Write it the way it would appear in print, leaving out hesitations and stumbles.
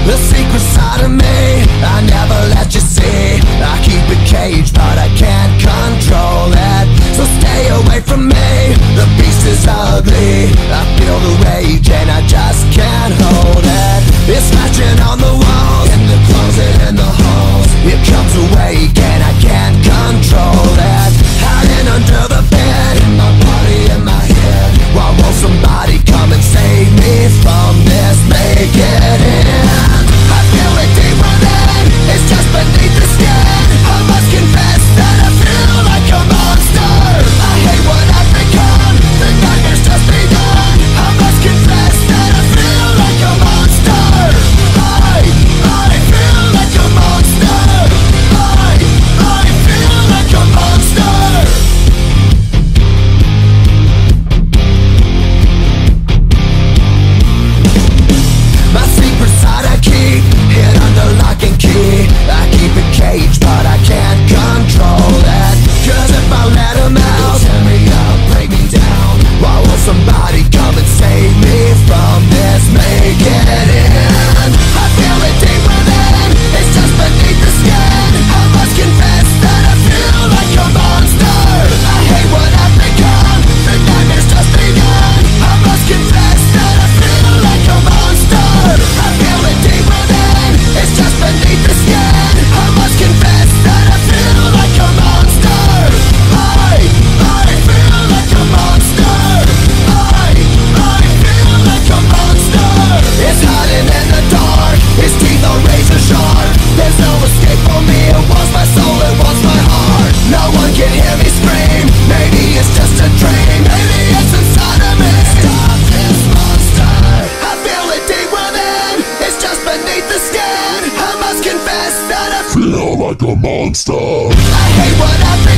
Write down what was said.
The secret side of me I never let you see. I keep it caged but I can't control it. So stay away from me, the beast is ugly. I feel the rage and I just can't hold it. It's scratching on the walls, in the closet and the halls. It comes awake and I can't control it. Hiding under the bed, in my body, in my head. Why won't somebody come and save me from this? Make it end. I feel it deep within, it's just beneath the skin. I must confess that I feel like a monster. I hate what I've become, the nightmare's just begun. I must confess that I feel like a monster. I feel like a monster. I feel like a monster. My secret side I keep hid under lock and key. I keep it caged but I can't control it. Cause if I let him out, he'll tear me up, break me down. Why won't somebody come and save me from this? Make it end. I feel it deep within, it's just beneath the skin. I must confess that I feel like a monster. I hate what I've become, the nightmare's just begun. I must confess that I feel like a monster. I feel it deep within, it's just beneath the skin. I must confess that I feel like a monster. I feel like a monster. I feel like a monster. It's hiding in the dark, its teeth are razor sharp. There's no escape for me, it wants my soul, it wants my heart. No one can hear me scream, maybe it's just a dream. Maybe it's inside of me. Stop this monster. I feel it deep within, it's just beneath the skin. I must confess that I feel like a monster. I hate what I've